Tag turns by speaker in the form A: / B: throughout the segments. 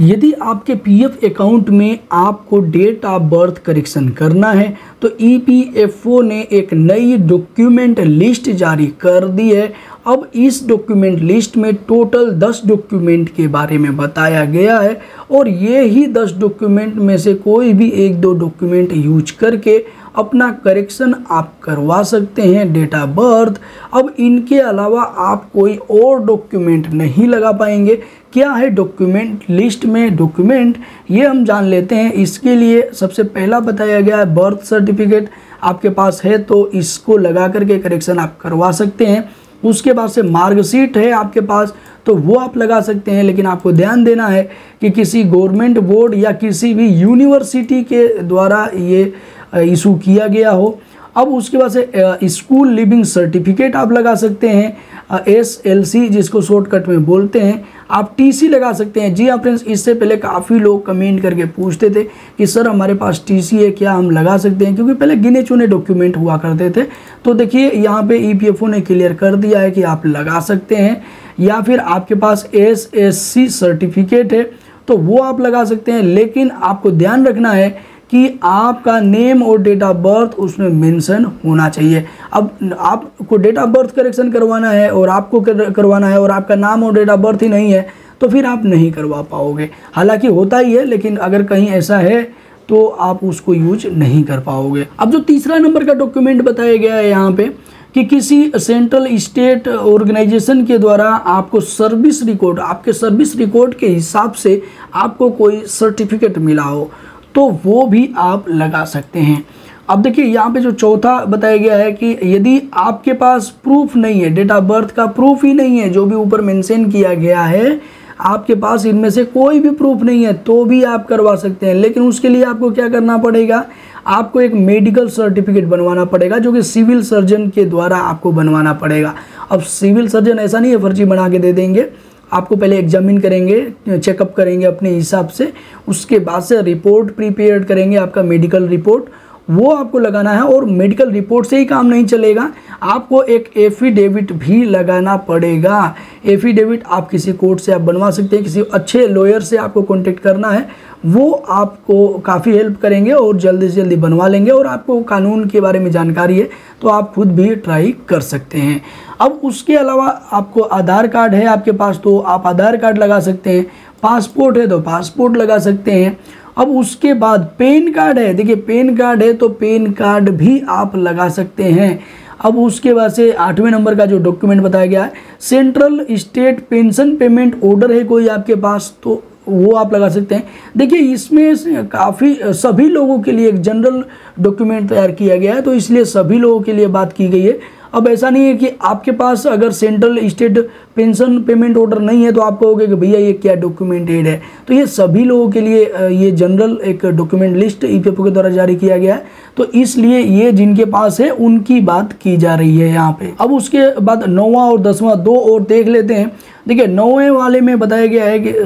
A: यदि आपके PF account में आपको डेट ऑफ बर्थ करेक्शन करना है तो ईपीएफओ ने एक नई डॉक्यूमेंट लिस्ट जारी कर दी है। अब इस डॉक्यूमेंट लिस्ट में टोटल 10 डॉक्यूमेंट के बारे में बताया गया है और ये ही 10 डॉक्यूमेंट में से कोई भी 1-2 डॉक्यूमेंट यूज करके अपना करेक्शन आप करवा सकते हैं डेट ऑफ बर्थ। अब इनके अलावा आप कोई और डॉक्यूमेंट नहीं लगा पाएंगे। क्या है डॉक्यूमेंट लिस्ट में डॉक्यूमेंट, ये हम जान लेते हैं। इसके लिए सबसे पहला बताया गया है बर्थ सर्टिफिकेट। आपके पास है तो इसको लगा करके करेक्शन आप करवा सकते हैं। उसके बाद से मार्कशीट है आपके पास तो वो आप लगा सकते हैं, लेकिन आपको ध्यान देना है कि किसी गवर्नमेंट बोर्ड या किसी भी यूनिवर्सिटी के द्वारा ये इशू किया गया हो। अब उसके बाद से स्कूल लिविंग सर्टिफिकेट आप लगा सकते हैं, SLC जिसको शॉर्टकट में बोलते हैं। आप TC लगा सकते हैं। जी हाँ फ्रेंड्स, इससे पहले काफ़ी लोग कमेंट करके पूछते थे कि सर हमारे पास TC है, क्या हम लगा सकते हैं, क्योंकि पहले गिने चुने डॉक्यूमेंट हुआ करते थे। तो देखिए यहाँ पे EPFO ने क्लियर कर दिया है कि आप लगा सकते हैं। या फिर आपके पास SSC सर्टिफिकेट है तो वो आप लगा सकते हैं, लेकिन आपको ध्यान रखना है कि आपका नेम और डेट ऑफ बर्थ उसमें मेंशन होना चाहिए। अब आपको डेट ऑफ बर्थ करेक्शन करवाना है और आपको करवाना है और आपका नाम और डेट ऑफ बर्थ ही नहीं है तो फिर आप नहीं करवा पाओगे। हालांकि होता ही है, लेकिन अगर कहीं ऐसा है तो आप उसको यूज नहीं कर पाओगे। अब जो तीसरा नंबर का डॉक्यूमेंट बताया गया है यहाँ पे कि किसी सेंट्रल स्टेट ऑर्गेनाइजेशन के द्वारा आपको सर्विस रिकॉर्ड, आपके सर्विस रिकॉर्ड के हिसाब से आपको कोई सर्टिफिकेट मिला हो तो वो भी आप लगा सकते हैं। अब देखिए यहाँ पे जो चौथा बताया गया है कि यदि आपके पास प्रूफ नहीं है, डेट ऑफ बर्थ का प्रूफ ही नहीं है, जो भी ऊपर मेंशन किया गया है, आपके पास इनमें से कोई भी प्रूफ नहीं है तो भी आप करवा सकते हैं। लेकिन उसके लिए आपको क्या करना पड़ेगा, आपको एक मेडिकल सर्टिफिकेट बनवाना पड़ेगा जो कि सिविल सर्जन के द्वारा आपको बनवाना पड़ेगा। अब सिविल सर्जन ऐसा नहीं है फर्जी बना के दे देंगे, आपको पहले एग्जामिन करेंगे, चेकअप करेंगे अपने हिसाब से, उसके बाद से रिपोर्ट प्रिपेयर करेंगे, आपका मेडिकल रिपोर्ट वो आपको लगाना है। और मेडिकल रिपोर्ट से ही काम नहीं चलेगा, आपको एक एफिडेविट भी लगाना पड़ेगा। एफिडेविट आप किसी कोर्ट से आप बनवा सकते हैं, किसी अच्छे लॉयर से आपको कॉन्टेक्ट करना है, वो आपको काफ़ी हेल्प करेंगे और जल्दी से जल्दी बनवा लेंगे। और आपको कानून के बारे में जानकारी है तो आप खुद भी ट्राई कर सकते हैं। अब उसके अलावा आपको आधार कार्ड है आपके पास तो आप आधार कार्ड लगा सकते हैं, पासपोर्ट है तो पासपोर्ट लगा सकते हैं। अब उसके बाद पेन कार्ड है, देखिए पेन कार्ड है तो पेन कार्ड भी आप लगा सकते हैं। अब उसके बाद से 8वें नंबर का जो डॉक्यूमेंट बताया गया है, central state pension payment order है कोई आपके पास तो वो आप लगा सकते हैं। देखिए इसमें काफ़ी सभी लोगों के लिए एक जनरल डॉक्यूमेंट तैयार किया गया है तो इसलिए सभी लोगों के लिए बात की गई है। अब ऐसा नहीं है कि आपके पास अगर central state pension payment order नहीं है तो आप कहोगे कि भैया ये क्या डॉक्यूमेंटेड है, तो ये सभी लोगों के लिए ये जनरल एक डॉक्यूमेंट लिस्ट ईपीएफओ के द्वारा जारी किया गया है तो इसलिए ये जिनके पास है उनकी बात की जा रही है यहाँ पे। अब उसके बाद 9वां और 10वां दो और देख लेते हैं। देखिए 9वें वाले में बताया गया है कि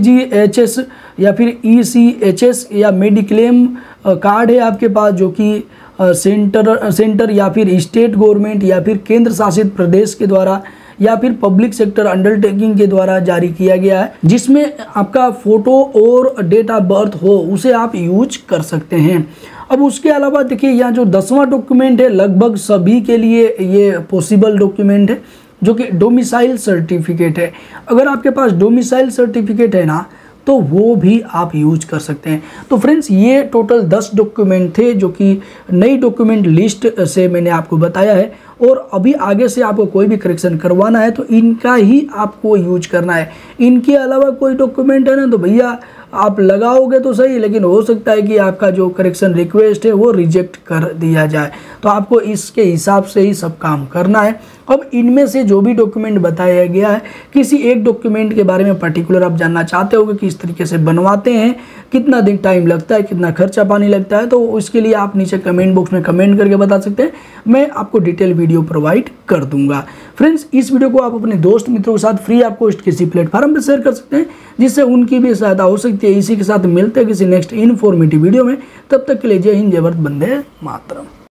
A: CGHS या फिर ECHS या मेडिक्लेम कार्ड है आपके पास जो कि सेंटर या फिर स्टेट गवर्नमेंट या फिर केंद्र शासित प्रदेश के द्वारा या फिर पब्लिक सेक्टर अंडरटेकिंग के द्वारा जारी किया गया है, जिसमें आपका फ़ोटो और डेट ऑफ बर्थ हो उसे आप यूज कर सकते हैं। अब उसके अलावा देखिए यहाँ जो 10वां डॉक्यूमेंट है लगभग सभी के लिए ये पॉसिबल डॉक्यूमेंट है जो कि डोमिसाइल सर्टिफिकेट है। अगर आपके पास डोमिसाइल सर्टिफिकेट है ना तो वो भी आप यूज कर सकते हैं। तो फ्रेंड्स ये टोटल 10 डॉक्यूमेंट थे जो कि नई डॉक्यूमेंट लिस्ट से मैंने आपको बताया है। और अभी आगे से आपको कोई भी करेक्शन करवाना है तो इनका ही आपको यूज करना है। इनके अलावा कोई डॉक्यूमेंट है ना तो भैया आप लगाओगे तो सही, लेकिन हो सकता है कि आपका जो करेक्शन रिक्वेस्ट है वो रिजेक्ट कर दिया जाए, तो आपको इसके हिसाब से ही सब काम करना है। अब इनमें से जो भी डॉक्यूमेंट बताया गया है, किसी एक डॉक्यूमेंट के बारे में पर्टिकुलर आप जानना चाहते हो कि किस तरीके से बनवाते हैं, कितना दिन टाइम लगता है, कितना खर्चा पानी लगता है, तो इसके लिए आप नीचे कमेंट बॉक्स में कमेंट करके बता सकते हैं, मैं आपको डिटेल वीडियो प्रोवाइड कर दूंगा। फ्रेंड्स इस वीडियो को आप अपने दोस्त मित्रों के साथ फ्री ऑफ कॉस्ट किसी प्लेटफॉर्म पर शेयर कर सकते हैं जिससे उनकी भी सहायता हो सकती है। इसी के साथ मिलते हैं किसी नेक्स्ट इन्फॉर्मेटिव वीडियो में, तब तक के लिए जय हिंद, जय भारत, वंदे मातरम।